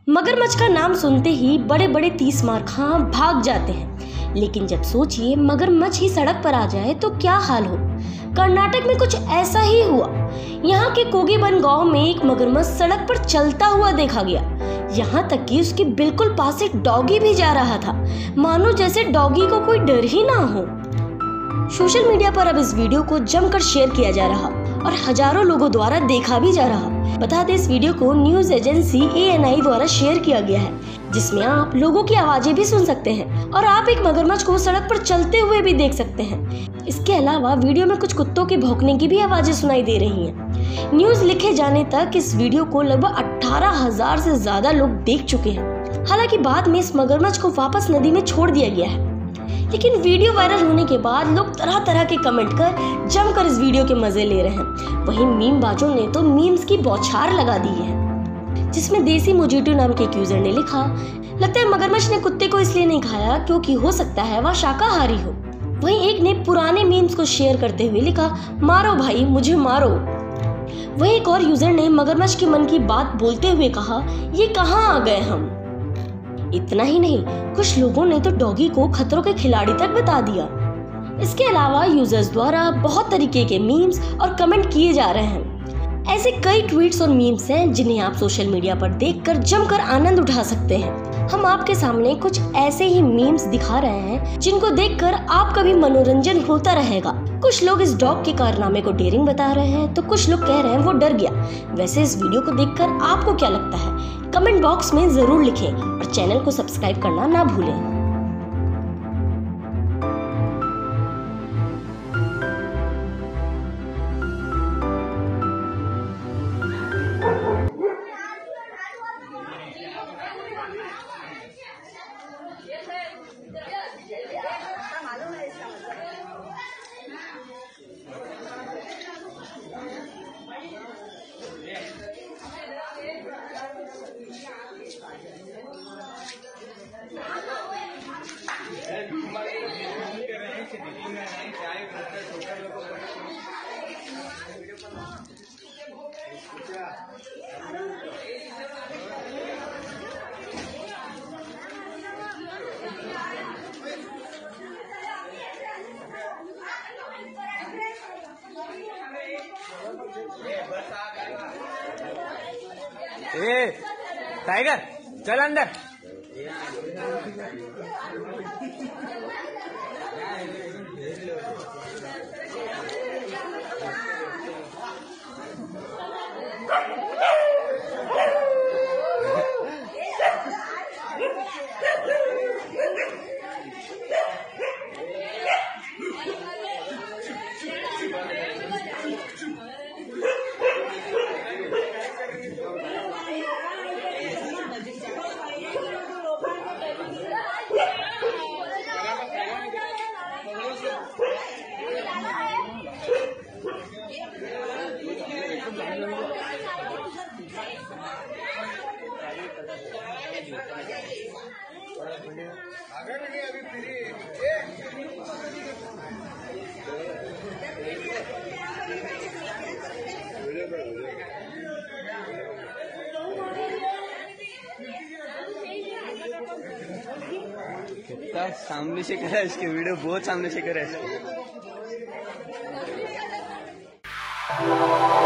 मगरमच्छ का नाम सुनते ही बड़े बड़े 30 मार खां भाग जाते हैं, लेकिन जब सोचिए मगरमच्छ ही सड़क पर आ जाए तो क्या हाल हो। कर्नाटक में कुछ ऐसा ही हुआ। यहाँ के कोगीबन गांव में एक मगरमच्छ सड़क पर चलता हुआ देखा गया। यहाँ तक कि उसके बिल्कुल पास एक डॉगी भी जा रहा था, मानो जैसे डॉगी को कोई डर ही ना हो। सोशल मीडिया पर अब इस वीडियो को जमकर शेयर किया जा रहा और हजारों लोगों द्वारा देखा भी जा रहा। बता दें, इस वीडियो को न्यूज एजेंसी ANI द्वारा शेयर किया गया है, जिसमें आप लोगों की आवाजें भी सुन सकते हैं और आप एक मगरमच्छ को सड़क पर चलते हुए भी देख सकते हैं। इसके अलावा वीडियो में कुछ कुत्तों के भौंकने की भी आवाजें सुनाई दे रही हैं। न्यूज लिखे जाने तक इस वीडियो को लगभग 18,000 से ज्यादा लोग देख चुके हैं। हालांकि बाद में इस मगरमच्छ को वापस नदी में छोड़ दिया गया है, लेकिन वीडियो वायरल होने के बाद लोग तरह तरह के कमेंट कर जमकर इस वीडियो के मजे ले रहे हैं। वहीं मीम बाजों ने तो मीम्स की बौछार लगा दी है, जिसमें देसी मोजिटो नाम के एक यूजर ने लिखा, लगता है मगरमच्छ ने कुत्ते को इसलिए नहीं खाया क्योंकि हो सकता है वह शाकाहारी हो। वहीं एक ने पुराने मीम्स को शेयर करते हुए लिखा, मारो भाई मुझे मारो। वहीं एक और यूजर ने मगरमच्छ के मन की बात बोलते हुए कहा, ये कहाँ आ गए हम। इतना ही नहीं, कुछ लोगों ने तो डॉगी को खतरों के खिलाड़ी तक बता दिया। इसके अलावा यूजर्स द्वारा बहुत तरीके के मीम्स और कमेंट किए जा रहे हैं। ऐसे कई ट्वीट्स और मीम्स हैं जिन्हें आप सोशल मीडिया पर देखकर जमकर आनंद उठा सकते हैं। हम आपके सामने कुछ ऐसे ही मीम्स दिखा रहे हैं जिनको देखकर आपका भी मनोरंजन होता रहेगा। कुछ लोग इस डॉग के कारनामे को डेयरिंग बता रहे हैं तो कुछ लोग कह रहे हैं वो डर गया। वैसे इस वीडियो को देखकर आपको क्या लगता है, कमेंट बॉक्स में जरूर लिखें और चैनल को सब्सक्राइब करना ना भूलें। ए टाइगर चल अंदर। कितना सामने से करा है इसके वीडियो, बहुत सामने से करा है इसके।